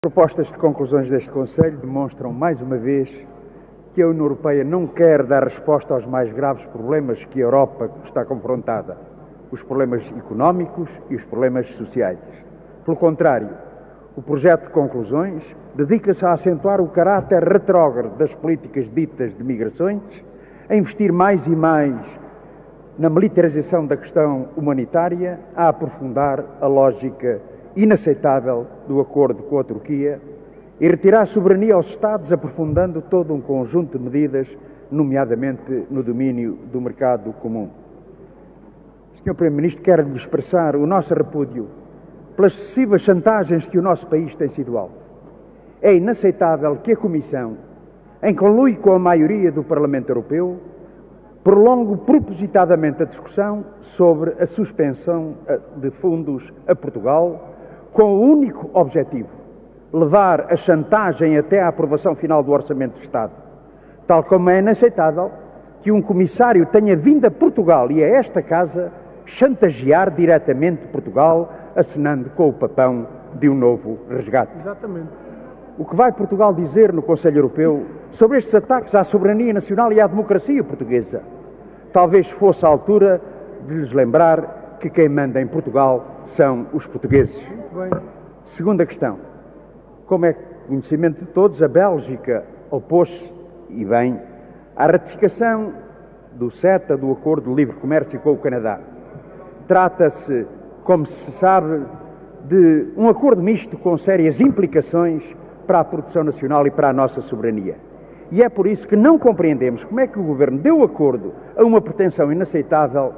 As propostas de conclusões deste Conselho demonstram, mais uma vez, que a União Europeia não quer dar resposta aos mais graves problemas que a Europa está confrontada, os problemas económicos e os problemas sociais. Pelo contrário, o projeto de conclusões dedica-se a acentuar o caráter retrógrado das políticas ditas de migrações, a investir mais e mais na militarização da questão humanitária, a aprofundar a lógica inaceitável do acordo com a Turquia e retirar a soberania aos Estados, aprofundando todo um conjunto de medidas, nomeadamente no domínio do mercado comum. Sr. Primeiro-Ministro, quero-lhe expressar o nosso repúdio pelas excessivas chantagens que o nosso país tem sido alvo. É inaceitável que a Comissão, em conluio com a maioria do Parlamento Europeu, prolongue propositadamente a discussão sobre a suspensão de fundos a Portugal, com o único objetivo: levar a chantagem até à aprovação final do Orçamento do Estado. Tal como é inaceitável que um comissário tenha vindo a Portugal e a esta casa chantagear diretamente Portugal, assinando com o papão de um novo resgate. Exatamente. O que vai Portugal dizer no Conselho Europeu sobre estes ataques à soberania nacional e à democracia portuguesa? Talvez fosse a altura de lhes lembrar que quem manda em Portugal são os portugueses. Muito bem. Segunda questão. Como é conhecimento de todos, a Bélgica opôs-se, e bem, à ratificação do CETA, do Acordo de Livre Comércio com o Canadá. Trata-se, como se sabe, de um acordo misto com sérias implicações para a produção nacional e para a nossa soberania. E é por isso que não compreendemos como é que o Governo deu acordo a uma pretensão inaceitável,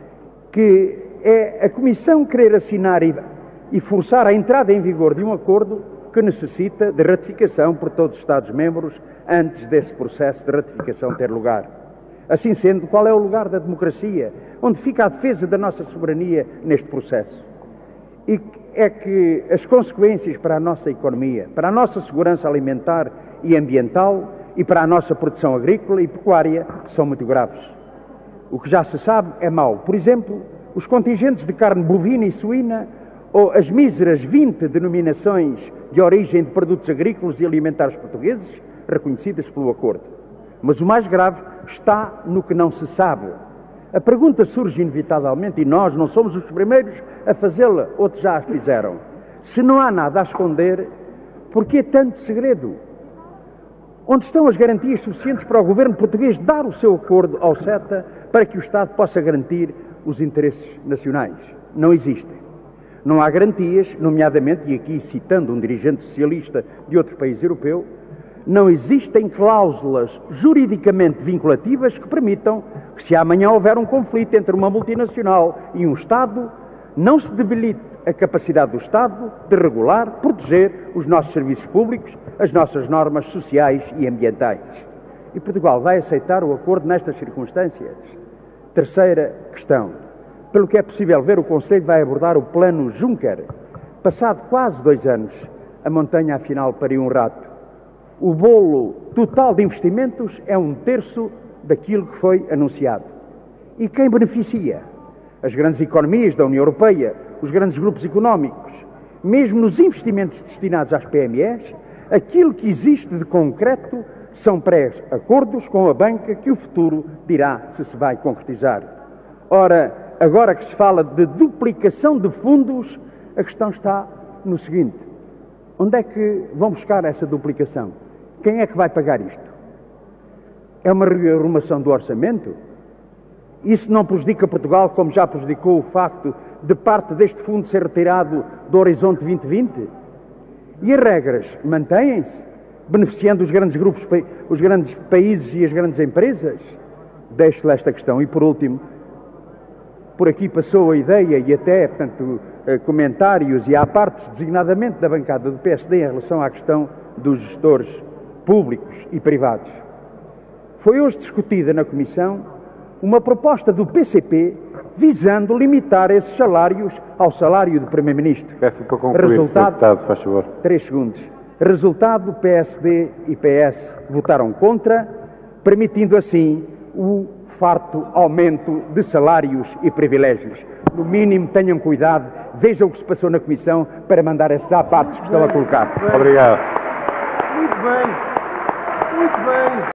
que é a Comissão querer assinar e forçar a entrada em vigor de um acordo que necessita de ratificação por todos os Estados-membros antes desse processo de ratificação ter lugar. Assim sendo, qual é o lugar da democracia? Onde fica a defesa da nossa soberania neste processo? E é que as consequências para a nossa economia, para a nossa segurança alimentar e ambiental e para a nossa produção agrícola e pecuária são muito graves. O que já se sabe é mau. Por exemplo, os contingentes de carne bovina e suína ou as míseras 20 denominações de origem de produtos agrícolas e alimentares portugueses reconhecidas pelo acordo. Mas o mais grave está no que não se sabe. A pergunta surge inevitavelmente, e nós não somos os primeiros a fazê-la, outros já a fizeram. Se não há nada a esconder, por que tanto segredo? Onde estão as garantias suficientes para o governo português dar o seu acordo ao CETA para que o Estado possa garantir os interesses nacionais? Não existem. Não há garantias, nomeadamente, e aqui citando um dirigente socialista de outro país europeu, não existem cláusulas juridicamente vinculativas que permitam que, se amanhã houver um conflito entre uma multinacional e um Estado, não se debilite a capacidade do Estado de regular, proteger os nossos serviços públicos, as nossas normas sociais e ambientais. E Portugal vai aceitar o acordo nestas circunstâncias? Terceira questão. Pelo que é possível ver, o Conselho vai abordar o plano Juncker. Passado quase 2 anos, a montanha afinal pariu um rato. O bolo total de investimentos é 1/3 daquilo que foi anunciado. E quem beneficia? As grandes economias da União Europeia, os grandes grupos económicos. Mesmo nos investimentos destinados às PMEs, aquilo que existe de concreto são pré-acordos com a banca que o futuro dirá se vai concretizar. Ora, agora que se fala de duplicação de fundos, a questão está no seguinte: onde é que vão buscar essa duplicação? Quem é que vai pagar isto? É uma rearrumação do orçamento? Isso não prejudica Portugal, como já prejudicou o facto de parte deste fundo ser retirado do Horizonte 2020? E as regras mantêm-se, beneficiando os grandes grupos, os grandes países e as grandes empresas? Deixo-lhe esta questão. E por último, por aqui passou a ideia e até, portanto, comentários, e há partes designadamente da bancada do PSD em relação à questão dos gestores públicos e privados. Foi hoje discutida na Comissão uma proposta do PCP visando limitar esses salários ao salário do Primeiro-Ministro. Peço para concluir, Sr. Deputado, faz favor. 3 segundos. Resultado, PSD e PS votaram contra, permitindo assim o farto aumento de salários e privilégios. No mínimo, tenham cuidado, vejam o que se passou na Comissão para mandar esses sapatos que estão a colocar. Obrigado. Muito bem. Muito bem.